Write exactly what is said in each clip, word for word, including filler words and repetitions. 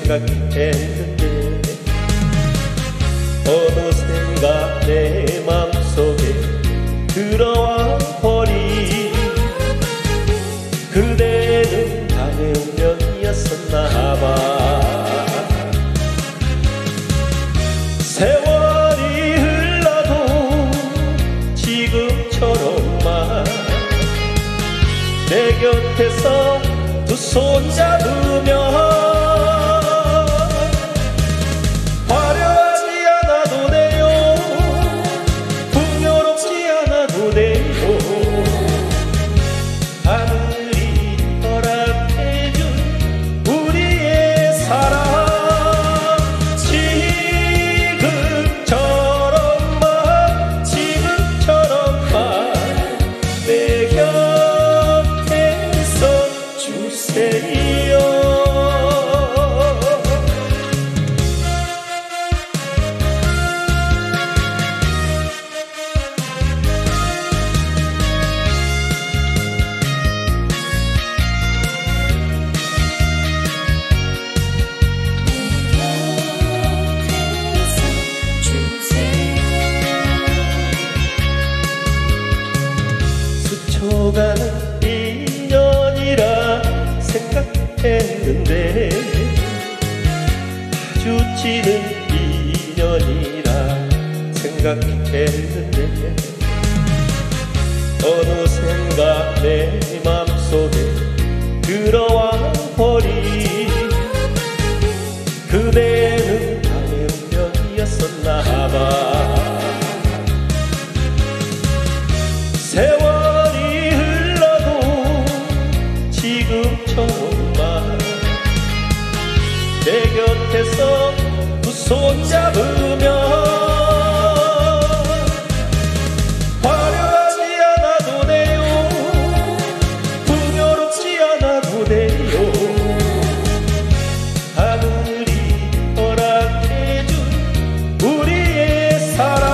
생각했는데 어느샌가 내 맘속에 들어와 버린 그대는 밤의 운명이었었나봐. 세월이 흘러도 지금처럼만 내 곁에서 두 손 잡으며 화려하지 않아도 돼요, 풍요롭지 않아도 돼요. 하늘이 허락해준 우리의 사랑 지금처럼만 지금처럼만 내 곁에 있어 주세요. 스쳐가는 인연이라 생각했는데 마주치는 인연이라 생각했는데 어느샌가 내 맘속에 들어와 버린 그대는 나의 운명이었었나봐. 세월이 흘러도 지금처럼만 내 곁에서 두 손 잡으며 화려하지 않아도 돼요, 풍요롭지 않아도 돼요. 하늘이 허락해준 우리의 사랑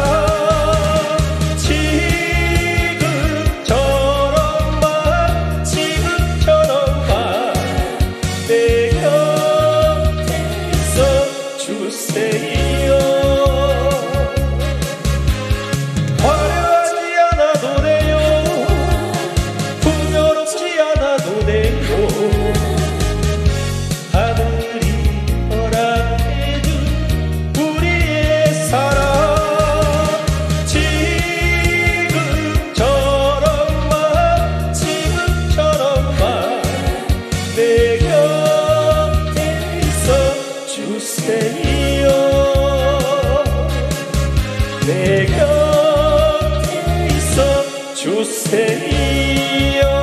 지금처럼만 지금처럼만 내 곁에 있어 주세요. 화려하지 않아도 돼요, 풍요롭지 않아도 돼요. 하늘이 허락해준 우리의 사랑 지금처럼만 지금처럼만 내 곁에 있어 주세요. 내 곁에 있어 주세요.